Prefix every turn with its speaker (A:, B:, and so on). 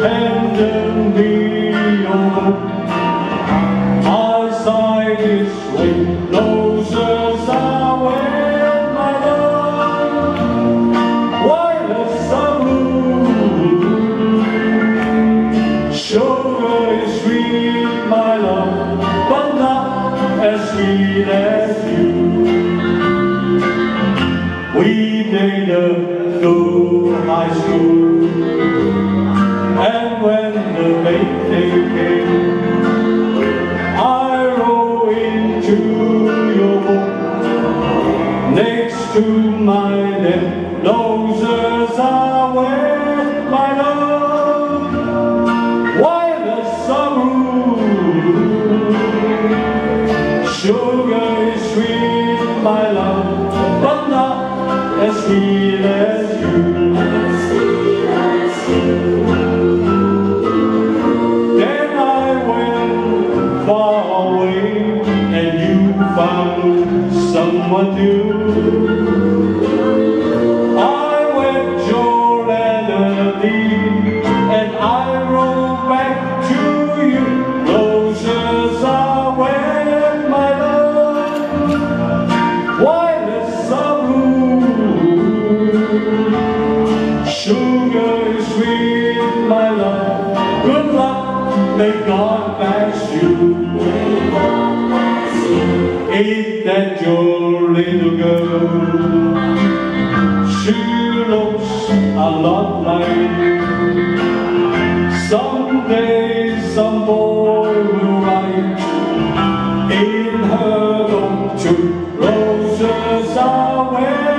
A: handed me your book. I sighed this way, roses are with my love, violets are blue. Sugar is sweet, my love, but not as sweet as you. We dated through high school, and when the big day came, I wrote into your book next to my name. Roses are wet, my love, violets are blue. Sugar is sweet, my love, but not as sweet as you. Then I went far away, and you found someone new. I read your letter deep, and I wrote back to you. Roses are wet, my love, violets are blue. Sugar is sweet, my love. Good luck, may God bless you. Ain't that your little girl? She looks a lot like someday some boy will write in her book too. Roses are wet.